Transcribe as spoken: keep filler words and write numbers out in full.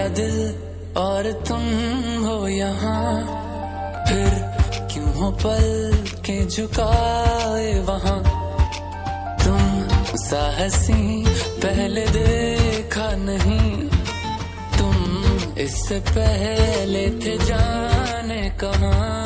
मेरा दिल और तुम हो यहाँ, फिर क्यों हो पल के झुकाए वहाँ। तुम सा हंसी पहले देखा नहीं, तुम इससे पहले थे जाने कहाँ।